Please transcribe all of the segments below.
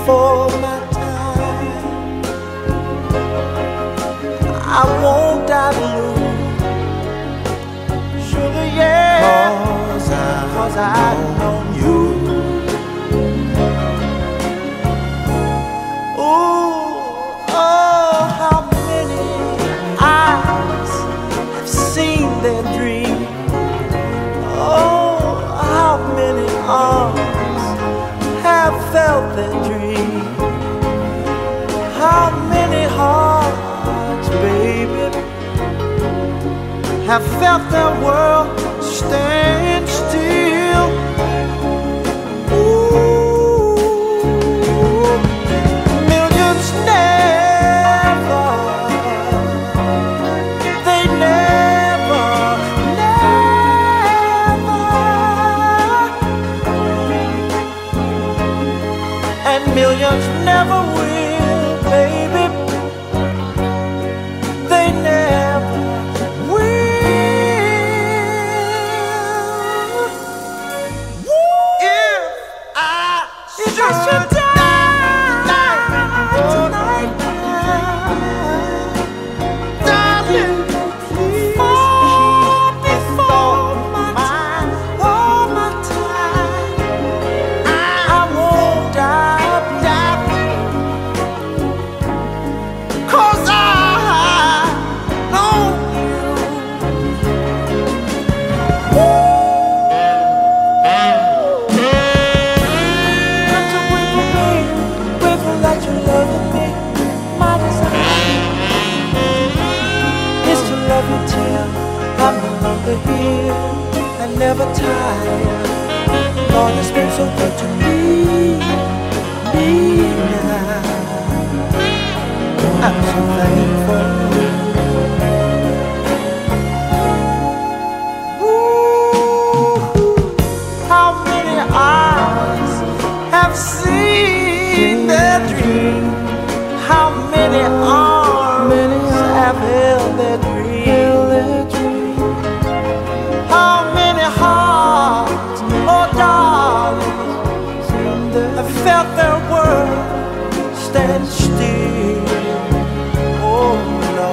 before my time. I won't die blue, sugar, yeah, 'cause I know you. Ooh, oh, how many eyes have seen their dream. Oh, how many arms have felt their dream. How many hearts, baby, have felt their world stand still. Ooh, millions never, they never, never, and millions never will, baby. They never will. If I should die tonight, darling, please fall before my time. I won't die, 'cause I know you. Got to wait for me, wait for that you loving me. My desire is to love you till I'm no longer here and never tired. Lord, it's been so good to me now. I'm so thankful. Ooh, how many eyes have seen their dream? How many arms have held their dream? How many hearts, oh darling, have felt their world stand still? Oh no.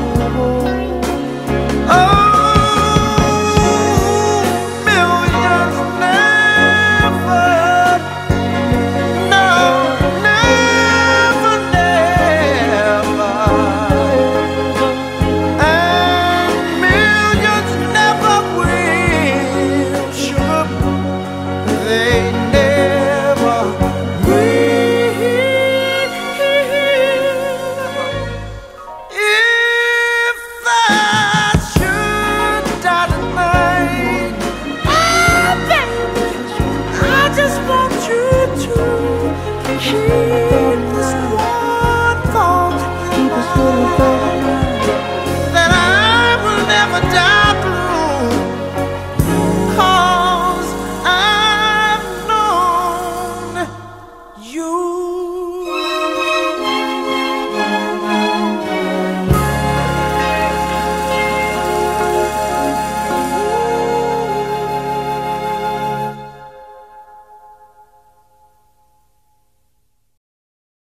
Oh, millions never, no, never, never, and millions never will, sugar, they never will. If I should die tonight, oh baby, I just want you to hear.